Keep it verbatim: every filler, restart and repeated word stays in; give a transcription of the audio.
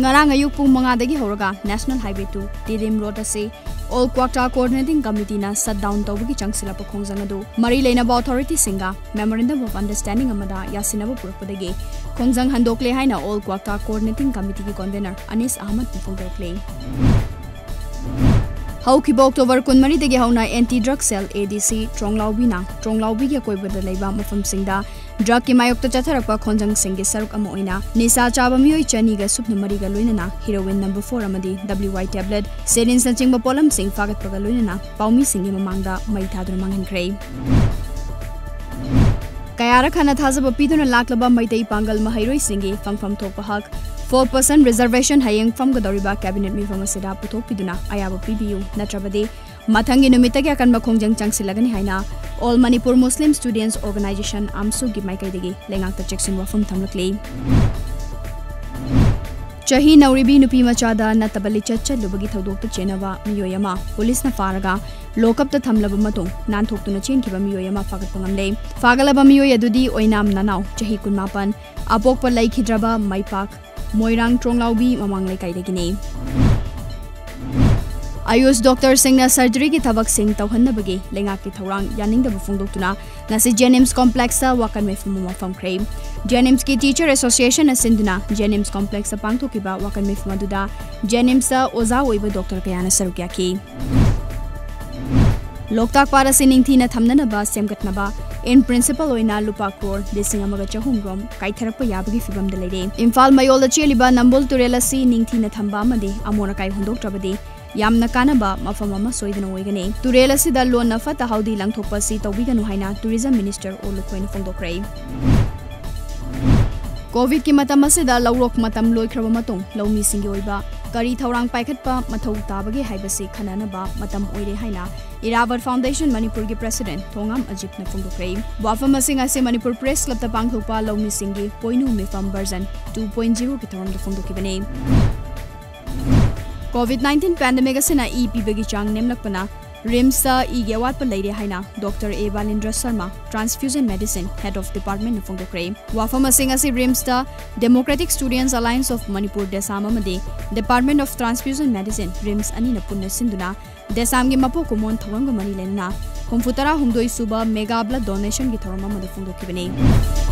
ngarang ayuk pung mangadagi horaga National Highway two Tirim Road ase All Kwakta Coordinating Committee na shut down tawagi changsila pa khongjang adu mari leinaba authority singa memorandum of understanding amada yasinaba purpadagi khongjang handokle haina All Kwakta Coordinating Committee ki convener Anis Ahmad pufongdokle Haukiba October kunmari dagi hauna anti-drug cell A D C Tronglaubi na Tronglaubi gi koibada leiba mafam singda drug ki mayokta chatharakpa khonjang singge saruk ama oina nisa chaba miyoi chani ga supna mari ga loinana heroin number four amadi W Y tablet serin sa chingba polam sing fagat paga loinana paumi singge mamangda mai thaduna manghankhre kayara khana thazaba piduna laklaba maitei pangal mahairoi singge fangfam thokpa hak four percent reservation hayeng from Gadoriba cabinet mi from Asida Puto Piduna Ayaba P B U Natrabadi Matangi Numitaki akan makongjang changsilagani haina All Manipur Muslim Students Organization Amsu gi Maikai degi lengak ta checksin wafam thamlakle Chahi Nauribi Nupi Machada Natabali Chacha Lubagi Thodok ta Chenava Miyoyama Police na Faraga Lokap ta thamlaba matung nanthok tuna chen kiba miyoyama fagat pangamle fagalaba miyoy adudi oinam nanau chahi kunmapan apok pa lai khidraba maipak Moirang Tronglaubi mamang lai kaidagine Ayush Doctor Singh na surgery ki thabak sing tawhanna bagi lenga ki thorang yaning da bufungdok tuna ngasi Jenims Complex sa wakan me fumuma fam crave Jenims ki Teacher Association asinduna Jenims Complex sa pangthokiba wakan me fumaduda Jenims sa oza oiba doctor kayana sarukya ki Loktak para siningthina thamnanaba semgatnaba in principle oina lupa crore lising amaga chahum rom kaitharakpa yabagi fibam de leire Imphal mayol da cheliba Nambol Turela si ningthina thamba amade amona kai hundok trabade yamna kanaba mafam ama soidana oigane Turela si da lon na fata haudi langthokpa si tawbiganu haina Tourism Minister Olukoin fongdokrai Covid ki matam asida lawrok matam loikraba matung lawmi singi oiba kari thaurang paikhatpa mathau tabagi haibasi khananaba matam oire haina Iravat Foundation Manipur ki President Thongam Ajip na fongdokrai wafam asing ase Manipur Press Club ta pangthokpa lawmi singi poinu mifam version two point oh ki thoram da fongdokibane COVID nineteen pandemic asina E P bagi chang nemlakpana Rims sa igewat pa leire haina Doctor A Balindra Sharma Transfusion Medicine Head of Department of Fongdokrai wafam asing ase Rims ta Democratic Students Alliance of Manipur Desam amade Department of Transfusion Medicine Rims ani na punna sinduna Desam gi mapo komon thorang mani lena Humfutara humdoi suba mega blood donation gi thorama madu fongdokibane